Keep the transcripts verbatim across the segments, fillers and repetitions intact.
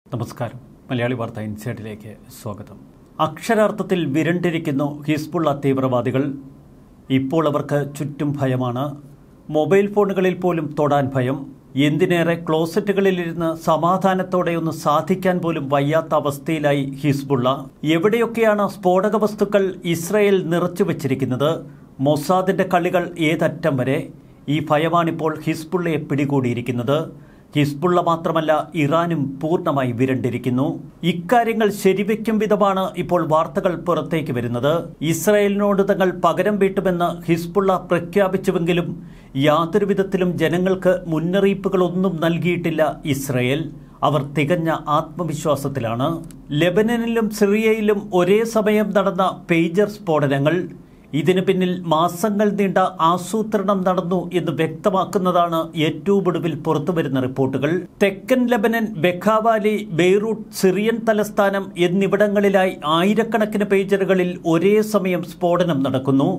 നമസ്കാരം. മലയാളി വാർത്ത ഇൻസൈഡിലേക്ക് സ്വാഗതം. അക്ഷരാർത്ഥത്തിൽ വിരണ്ടിരിക്കുന്നു ഹിസ്ബുള്ള തീവ്രവാദികൾ. ഇപ്പോൾ അവർക്ക് ചുറ്റും ഭയമാണ്. മൊബൈൽ ഫോണുകളിൽ പോലും തൊടാൻ ഭയം. എന്തിനേറെ ക്ലോസറ്റുകളിലിരുന്ന് സമാധാനത്തോടെയൊന്ന് സാധിക്കാൻ പോലും വയ്യാത്ത അവസ്ഥയിലായി ഹിസ്ബുള്ള. എവിടെയൊക്കെയാണ് സ്ഫോടക വസ്തുക്കൾ ഇസ്രയേൽ നിറച്ചു വച്ചിരിക്കുന്നത്? മൊസാദിന്റെ കളികൾ ഏതറ്റം വരെ? ഈ ഭയമാണിപ്പോൾ ഹിസ്ബുള്ളയെ പിടികൂടിയിരിക്കുന്നത്. ഹിസ്ബുള്ള മാത്രമല്ല, ഇറാനും പൂർണ്ണമായി വിരണ്ടിരിക്കുന്നു. ഇക്കാര്യങ്ങൾ ശരിവെക്കും വിധമാണ് ഇപ്പോൾ വാർത്തകൾ പുറത്തേക്ക് വരുന്നത്. ഇസ്രായേലിനോട് തങ്ങൾ പകരം വീട്ടുമെന്ന് ഹിസ്ബുള്ള പ്രഖ്യാപിച്ചുവെങ്കിലും യാതൊരു വിധത്തിലും ജനങ്ങൾക്ക് മുന്നറിയിപ്പുകളൊന്നും നൽകിയിട്ടില്ല ഇസ്രായേൽ. അവർ തികഞ്ഞ ആത്മവിശ്വാസത്തിലാണ്. ലെബനനിലും സിറിയയിലും ഒരേ സമയം നടന്ന പേജർ സ്ഫോടനങ്ങൾ ഇതിനു പിന്നിൽ മാസങ്ങൾ നീണ്ട ആസൂത്രണം നടന്നു എന്ന് വ്യക്തമാക്കുന്നതാണ് ഏറ്റവും ഒടുവിൽ പുറത്തുവരുന്ന റിപ്പോർട്ടുകൾ. തെക്കൻ ലെബനൻ, ബെഖാവാലി, ബെയ്റൂട്ട്, സിറിയൻ തലസ്ഥാനം എന്നിവിടങ്ങളിലായി ആയിരക്കണക്കിന് പേജറുകളിൽ ഒരേ സമയം സ്ഫോടനം നടക്കുന്നു.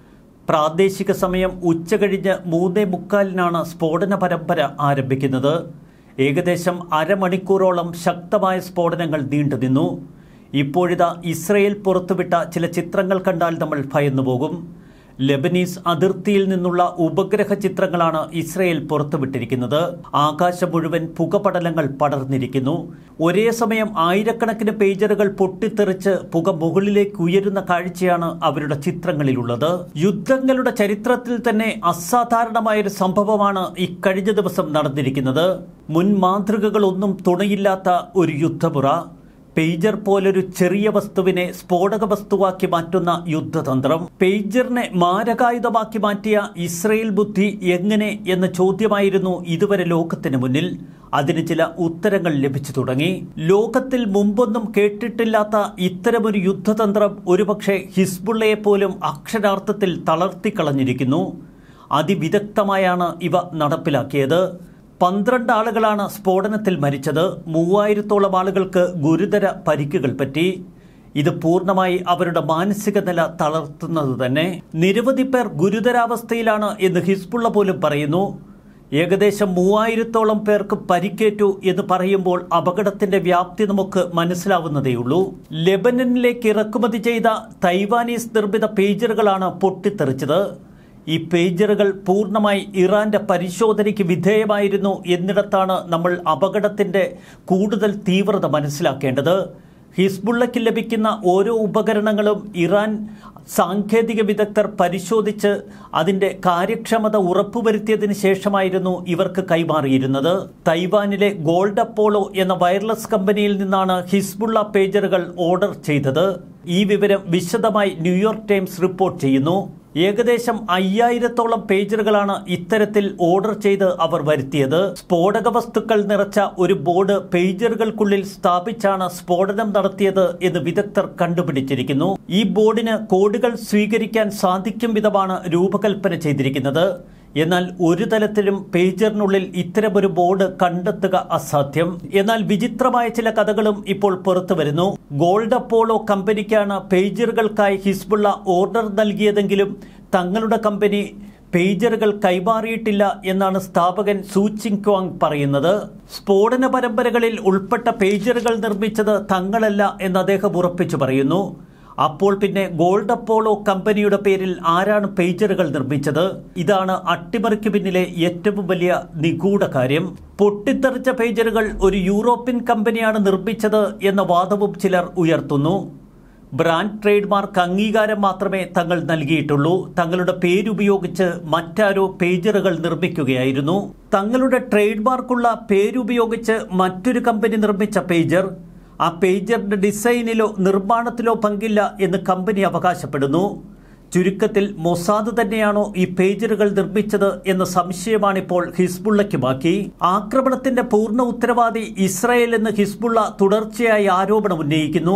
പ്രാദേശിക സമയം ഉച്ചകഴിഞ്ഞ് മൂന്നേ മുക്കാലിനാണ് സ്ഫോടന പരമ്പര ആരംഭിക്കുന്നത്. ഏകദേശം അരമണിക്കൂറോളം ശക്തമായ സ്ഫോടനങ്ങൾ നീണ്ടുനിന്നു. ഇപ്പോഴിതാ ഇസ്രയേൽ പുറത്തുവിട്ട ചില ചിത്രങ്ങൾ കണ്ടാൽ നമ്മൾ ഭയന്നുപോകും. ലെബനീസ് അതിർത്തിയിൽ നിന്നുള്ള ഉപഗ്രഹ ചിത്രങ്ങളാണ് ഇസ്രയേൽ പുറത്തുവിട്ടിരിക്കുന്നത്. ആകാശം മുഴുവൻ പുകപടലങ്ങൾ പടർന്നിരിക്കുന്നു. ഒരേ സമയം ആയിരക്കണക്കിന് പേജറുകൾ പൊട്ടിത്തെറിച്ച് പുക മുകളിലേക്ക് ഉയരുന്ന കാഴ്ചയാണ് അവരുടെ ചിത്രങ്ങളിലുള്ളത്. യുദ്ധങ്ങളുടെ ചരിത്രത്തിൽ തന്നെ അസാധാരണമായൊരു സംഭവമാണ് ഇക്കഴിഞ്ഞ ദിവസം നടന്നിരിക്കുന്നത്. മുൻ മാതൃകകളൊന്നും തുണയില്ലാത്ത ഒരു യുദ്ധമുറ. പേജർ പോലൊരു ചെറിയ വസ്തുവിനെ സ്ഫോടക വസ്തുവാക്കി മാറ്റുന്ന യുദ്ധതന്ത്രം. പേജറിനെ മാരകായുധമാക്കി മാറ്റിയ ഇസ്രയേൽ ബുദ്ധി എങ്ങനെ എന്ന ചോദ്യമായിരുന്നു ഇതുവരെ ലോകത്തിന് മുന്നിൽ. അതിന് ചില ഉത്തരങ്ങൾ ലഭിച്ചു തുടങ്ങി. ലോകത്തിൽ മുമ്പൊന്നും കേട്ടിട്ടില്ലാത്ത ഇത്തരമൊരു യുദ്ധതന്ത്രം ഒരുപക്ഷെ ഹിസ്ബുള്ളയെ പോലും അക്ഷരാർത്ഥത്തിൽ തളർത്തിക്കളഞ്ഞിരിക്കുന്നു. അതിവിദഗ്ധമായാണ് ഇവ നടപ്പിലാക്കിയത്. പന്ത്രണ്ട് ആളുകളാണ് സ്ഫോടനത്തിൽ മരിച്ചത്. മൂവായിരത്തോളം ആളുകൾക്ക് ഗുരുതര പരിക്കുകൾ പറ്റി. ഇത് പൂർണ്ണമായി അവരുടെ മാനസിക നില തളർത്തുന്നത് തന്നെ. നിരവധി പേർ ഗുരുതരാവസ്ഥയിലാണ് എന്ന് ഹിസ്ബുള്ള പോലും പറയുന്നു. ഏകദേശം മൂവായിരത്തോളം പേർക്ക് പരിക്കേറ്റു എന്ന് പറയുമ്പോൾ അപകടത്തിന്റെ വ്യാപ്തി നമുക്ക് മനസ്സിലാവുന്നതേയുള്ളൂ. ലെബനനിലേക്ക് ഇറക്കുമതി ചെയ്ത തൈവാനീസ് നിർമ്മിത പേജറുകളാണ് പൊട്ടിത്തെറിച്ചത്. ഈ പേജറുകൾ പൂർണ്ണമായി ഇറാന്റെ പരിശോധനയ്ക്ക് വിധേയമായിരുന്നു എന്നിടത്താണ് നമ്മൾ അപകടത്തിന്റെ കൂടുതൽ തീവ്രത മനസ്സിലാക്കേണ്ടത്. ഹിസ്ബുള്ളയ്ക്ക് ലഭിക്കുന്ന ഓരോ ഉപകരണങ്ങളും ഇറാൻ സാങ്കേതിക വിദഗ്ധർ പരിശോധിച്ച് അതിന്റെ കാര്യക്ഷമത ഉറപ്പുവരുത്തിയതിനു ശേഷമായിരുന്നു ഇവർക്ക് കൈമാറിയിരുന്നത്. തൈവാനിലെ ഗോൾഡ് അപ്പോളോ എന്ന വയർലെസ് കമ്പനിയിൽ നിന്നാണ് ഹിസ്ബുള്ള പേജറുകൾ ഓർഡർ ചെയ്തത്. ഈ വിവരം വിശദമായി ന്യൂയോർക്ക് ടൈംസ് റിപ്പോർട്ട് ചെയ്യുന്നു. ഏകദേശം അയ്യായിരത്തോളം പേജറുകളാണ് ഇത്തരത്തിൽ ഓർഡർ ചെയ്ത് അവർ വരുത്തിയത്. സ്ഫോടക വസ്തുക്കൾ നിറച്ച ഒരു ബോർഡ് പേജറുകൾക്കുള്ളിൽ സ്ഥാപിച്ചാണ് സ്ഫോടനം നടത്തിയത് എന്ന് വിദഗ്ധർ കണ്ടുപിടിച്ചിരിക്കുന്നു. ഈ ബോർഡിന് കോഡുകൾ സ്വീകരിക്കാൻ സാധിക്കും വിധമാണ് രൂപകൽപ്പന ചെയ്തിരിക്കുന്നത്. എന്നാൽ ഒരു തലത്തിലും പേജറിനുള്ളിൽ ഇത്തരമൊരു ബോർഡ് കണ്ടെത്തുക അസാധ്യം. എന്നാൽ വിചിത്രമായ ചില കഥകളും ഇപ്പോൾ പുറത്തു വരുന്നു. ഗോൾഡ് അപ്പോളോ കമ്പനിക്കാണ് പേജറുകൾക്കായി ഹിസ്ബുള്ള ഓർഡർ നൽകിയതെങ്കിലും തങ്ങളുടെ കമ്പനി പേജറുകൾ കൈമാറിയിട്ടില്ല എന്നാണ് സ്ഥാപകൻ സു ചിങ്ക്വാങ് പറയുന്നത്. സ്ഫോടന പരമ്പരകളിൽ ഉൾപ്പെട്ട പേജറുകൾ നിർമ്മിച്ചത് തങ്ങളല്ല എന്ന് അദ്ദേഹം ഉറപ്പിച്ചു പറയുന്നു. അപ്പോൾ പിന്നെ ഗോൾഡ് അപ്പോളോ കമ്പനിയുടെ പേരിൽ ആരാണ് പേജറുകൾ നിർമ്മിച്ചത്? ഇതാണ് അട്ടിമറിക്ക് പിന്നിലെ ഏറ്റവും വലിയ നിഗൂഢ കാര്യം. പൊട്ടിത്തെറിച്ച പേജറുകൾ ഒരു യൂറോപ്യൻ കമ്പനിയാണ് നിർമ്മിച്ചത് എന്ന വാദവും ചിലർ ഉയർത്തുന്നു. ബ്രാൻഡ് ട്രേഡ് മാർക്ക് അംഗീകാരം മാത്രമേ തങ്ങൾ നൽകിയിട്ടുള്ളൂ. തങ്ങളുടെ പേരുപയോഗിച്ച് മറ്റാരോ പേജറുകൾ നിർമ്മിക്കുകയായിരുന്നു. തങ്ങളുടെ ട്രേഡ് മാർക്കുള്ള പേരുപയോഗിച്ച് മറ്റൊരു കമ്പനി നിർമ്മിച്ച പേജർ ആ പേജറിന്റെ ഡിസൈനിലോ നിർമ്മാണത്തിലോ പങ്കില്ല എന്ന് കമ്പനി അവകാശപ്പെടുന്നു. ചുരുക്കത്തിൽ മൊസാദ് തന്നെയാണോ ഈ പേജറുകൾ നിർമ്മിച്ചത് എന്ന സംശയമാണിപ്പോൾ ഹിസ്ബുള്ളയ്ക്ക് ബാക്കി. ആക്രമണത്തിന്റെ പൂർണ്ണ ഉത്തരവാദി ഇസ്രായേൽ എന്ന് ഹിസ്ബുള്ള തുടർച്ചയായി ആരോപണം ഉന്നയിക്കുന്നു.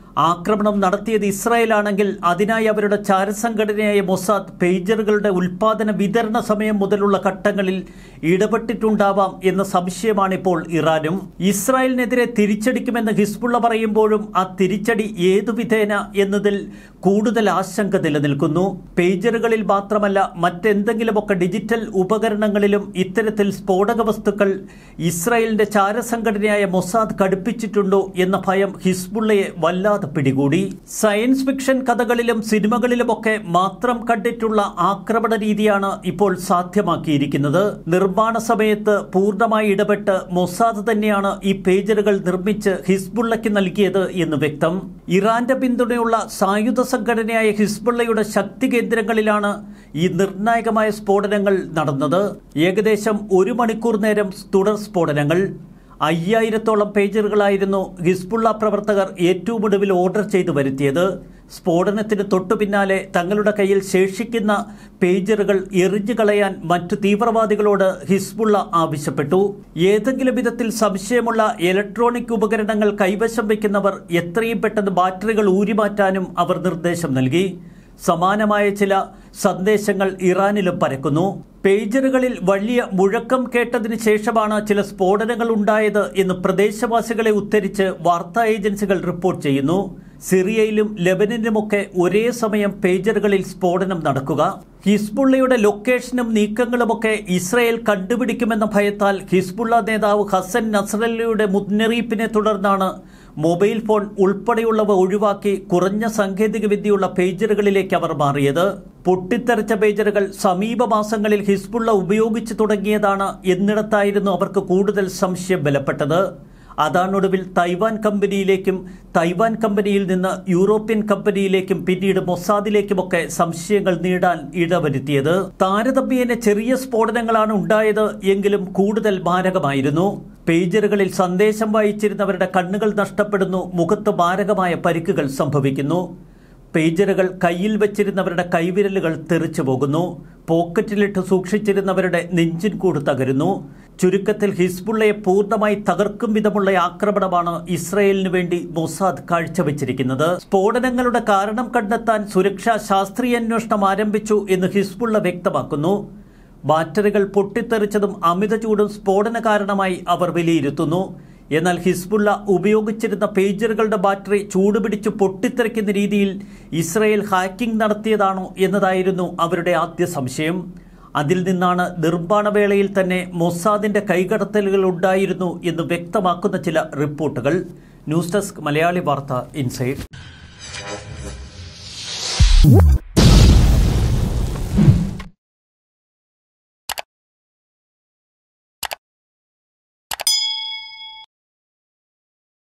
ആക്രമണം നടത്തിയത് ഇസ്രായേലാണെങ്കിൽ അതിനായി അവരുടെ ചാരസംഘടനയായ മൊസാദ് പേജറുകളുടെ ഉൽപാദന വിതരണ സമയം മുതലുള്ള ഘട്ടങ്ങളിൽ ഇടപെട്ടിട്ടുണ്ടാവാം എന്ന സംശയമാണിപ്പോൾ ഇറാനും. ഇസ്രായേലിനെതിരെ തിരിച്ചടിക്കുമെന്ന് ഹിസ്ബുള്ള പറയുമ്പോഴും ആ തിരിച്ചടി ഏതു വിധേന എന്നതിൽ കൂടുതൽ ആശങ്ക നിലനിൽക്കുന്നു. പേജറുകളിൽ മാത്രമല്ല മറ്റെന്തെങ്കിലുമൊക്കെ ഡിജിറ്റൽ ഉപകരണങ്ങളിലും ഇത്തരത്തിൽ സ്ഫോടക വസ്തുക്കൾ ഇസ്രായേലിന്റെ ചാരസംഘടനയായ മൊസാദ് ഘടിപ്പിച്ചിട്ടുണ്ടോ എന്ന ഭയം ഹിസ്ബുള്ളയെ വല്ലാതെ പിടികൂടി. സയൻസ് ഫിക്ഷൻ കഥകളിലും സിനിമകളിലുമൊക്കെ മാത്രം കണ്ടിട്ടുള്ള ആക്രമണ രീതിയാണ് ഇപ്പോൾ സാധ്യമാക്കിയിരിക്കുന്നത്. നിർമ്മാണ സമയത്ത് പൂർണ്ണമായി ഇടപെട്ട് മൊസാദ് തന്നെയാണ് ഈ പേജറുകൾ നിർമ്മിച്ച് ഹിസ്ബുള്ളയ്ക്ക് നൽകിയത് എന്ന് വ്യക്തം. ഇറാന്റെ പിന്തുണയുള്ള സായുധ സംഘടനയായ ഹിസ്ബുള്ളയുടെ ശക്തി കേന്ദ്രങ്ങളിലാണ് ഈ നിർണായകമായ സ്ഫോടനങ്ങൾ നടന്നത്. ഏകദേശം ഒരു മണിക്കൂർ നേരം തുടർ സ്ഫോടനങ്ങൾ. അയ്യായിരത്തോളം പേജറുകളായിരുന്നു ഹിസ്ബുള്ള പ്രവർത്തകർ ഏറ്റവും ഒടുവിൽ ഓർഡർ ചെയ്തു വരുത്തിയത്. സ്ഫോടനത്തിന് തൊട്ടു പിന്നാലെ തങ്ങളുടെ കയ്യിൽ ശേഷിക്കുന്ന പേജറുകൾ എറിഞ്ഞു കളയാൻ മറ്റു തീവ്രവാദികളോട് ഹിസ്ബുള്ള ആവശ്യപ്പെട്ടു. ഏതെങ്കിലും വിധത്തിൽ സംശയമുള്ള ഇലക്ട്രോണിക് ഉപകരണങ്ങൾ കൈവശം വയ്ക്കുന്നവർ എത്രയും പെട്ടെന്ന് ബാറ്ററികൾ ഊരിമാറ്റാനും അവർ നിർദ്ദേശം നൽകി. സമാനമായ ചില സന്ദേശങ്ങൾ ഇറാനിലും പരക്കുന്നു. പേജറുകളിൽ വലിയ മുഴക്കം കേട്ടതിന് ശേഷമാണ് ചില സ്ഫോടനങ്ങൾ ഉണ്ടായത് എന്ന് പ്രദേശവാസികളെ ഉദ്ധരിച്ച് വാർത്താ ഏജൻസികൾ റിപ്പോർട്ട് ചെയ്യുന്നു. സിറിയയിലും ലെബനനിലുമൊക്കെ ഒരേ സമയം പേജറുകളിൽ സ്ഫോടനം നടക്കുക. ഹിസ്ബുള്ളയുടെ ലൊക്കേഷനും നീക്കങ്ങളുമൊക്കെ ഇസ്രായേൽ കണ്ടുപിടിക്കുമെന്ന ഭയത്താൽ ഹിസ്ബുള്ള നേതാവ് ഹസൻ നസ്രല്ലയുടെ മുന്നറിയിപ്പിനെ തുടർന്നാണ് മൊബൈൽ ഫോൺ ഉൾപ്പെടെയുള്ളവ ഒഴിവാക്കി കുറഞ്ഞ സാങ്കേതിക വിദ്യയുള്ള പേജറുകളിലേക്ക് അവർ മാറിയത്. പൊട്ടിത്തെറിച്ച പേജറുകൾ സമീപ മാസങ്ങളിൽ ഹിസ്ബുള്ള ഉപയോഗിച്ചു തുടങ്ങിയതാണ് എന്നിടത്തായിരുന്നു അവർക്ക് കൂടുതൽ സംശയം ബലപ്പെട്ടത്. അതാണൊടുവിൽ തൈവാൻ കമ്പനിയിലേക്കും തൈവാൻ കമ്പനിയിൽ നിന്ന് യൂറോപ്യൻ കമ്പനിയിലേക്കും പിന്നീട് മൊസാദിലേക്കുമൊക്കെ സംശയങ്ങൾ നീടാൻ ഇടവരുത്തിയത്. താരതമ്യേന ചെറിയ സ്ഫോടനങ്ങളാണ് ഉണ്ടായത് എങ്കിലും കൂടുതൽ മാരകമായിരുന്നു. പേജറുകളിൽ സന്ദേശം വായിച്ചിരുന്നവരുടെ കണ്ണുകൾ നഷ്ടപ്പെടുന്നു, മുഖത്ത് മാരകമായ പരിക്കുകൾ സംഭവിക്കുന്നു. പേജറുകൾ കയ്യിൽ വെച്ചിരുന്നവരുടെ കൈവിരലുകൾ തെറിച്ചു പോകുന്നു. പോക്കറ്റിലിട്ട് സൂക്ഷിച്ചിരുന്നവരുടെ നെഞ്ചിൻ കൂട് തകരുന്നു. ചുരുക്കത്തിൽ ഹിസ്ബുള്ളയെ പൂർണ്ണമായി തകർക്കും വിധമുള്ള ആക്രമണമാണ് ഇസ്രായേലിന് വേണ്ടി മൊസാദ് കാഴ്ചവെച്ചിരിക്കുന്നത്. സ്ഫോടനങ്ങളുടെ കാരണം കണ്ടെത്താൻ സുരക്ഷാ ശാസ്ത്രീയ അന്വേഷണം ആരംഭിച്ചു എന്ന് ഹിസ്ബുള്ള വ്യക്തമാക്കുന്നു. ബാറ്ററികൾ പൊട്ടിത്തെറിച്ചതും അമിത ചൂടും സ്ഫോടന കാരണമായി അവർ വിലയിരുത്തുന്നു. എന്നാൽ ഹിസ്ബുള്ള ഉപയോഗിച്ചിരുന്ന പേജറുകളുടെ ബാറ്ററി ചൂടുപിടിച്ച് പൊട്ടിത്തെറിക്കുന്ന രീതിയിൽ ഇസ്രായേൽ ഹാക്കിംഗ് നടത്തിയതാണോ എന്നതായിരുന്നു അവരുടെ ആദ്യ സംശയം. അതിൽ നിന്നാണ് നിർമ്മാണവേളയിൽ തന്നെ മൊസാദിന്റെ കൈകടത്തലുകൾ ഉണ്ടായിരുന്നു എന്ന് വ്യക്തമാക്കുന്ന ചില റിപ്പോർട്ടുകൾ. ന്യൂസ് ഡെസ്ക് മലയാളി വാർത്ത ഇൻസൈഡ്.